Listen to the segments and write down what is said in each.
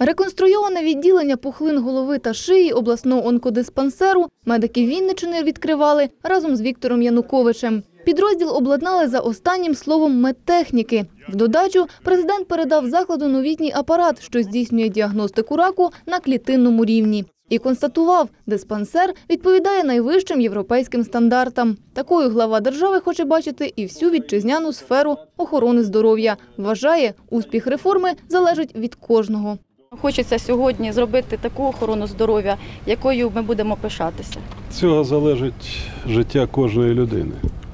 Реконструйоване відділення пухлин голови та шиї обласного онкодиспансеру медики Вінниччини відкривали разом з Віктором Януковичем. Підрозділ обладнали за останнім словом медтехніки. В додачу президент передав закладу новітній апарат, що здійснює діагностику раку на клітинному рівні. І констатував, диспансер відповідає найвищим європейським стандартам. Такою глава держави хоче бачити і всю вітчизняну сферу охорони здоров'я. Вважає, успіх реформи залежить від кожного. Хочеться сьогодні зробити таку охорону здоров'я, якою ми будемо пишатися. Цього залежить життя кожної людини.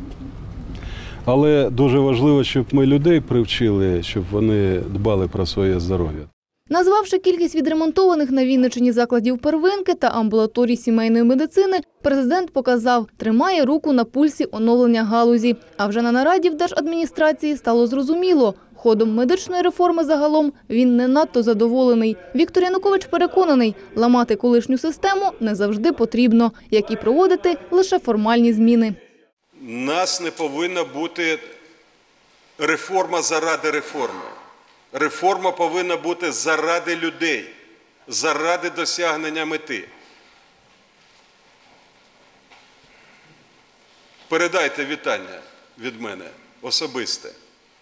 Але дуже важливо, щоб ми людей привчили, щоб вони дбали про своє здоров'я. Назвавши кількість відремонтованих на Вінниччині закладів первинки та амбулаторій сімейної медицини, президент показав, тримає руку на пульсі оновлення галузі. А вже на нараді в держадміністрації стало зрозуміло, ходом медичної реформи загалом він не надто задоволений. Віктор Янукович переконаний, ламати колишню систему не завжди потрібно, як і проводити лише формальні зміни. У нас не повинна бути реформа заради реформи. Реформа повинна бути заради людей, заради досягнення мети. Передайте вітання від мене особисте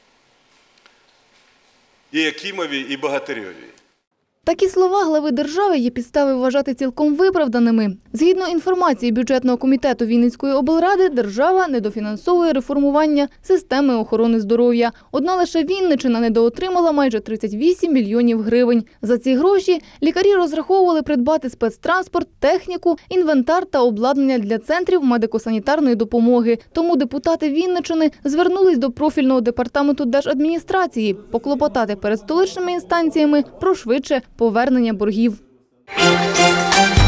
і Якимові, і Богатирьові. Такі слова глави держави є підстави вважати цілком виправданими. Згідно інформації бюджетного комітету Вінницької облради, держава недофінансовує реформування системи охорони здоров'я. Одна лише Вінниччина недоотримала майже 38 мільйонів гривень. За ці гроші лікарі розраховували придбати спецтранспорт, техніку, інвентар та обладнання для центрів медико-санітарної допомоги. Тому депутати Вінниччини звернулись до профільного департаменту держадміністрації поклопотати перед столичними інстанціями про швидше повернення боргів.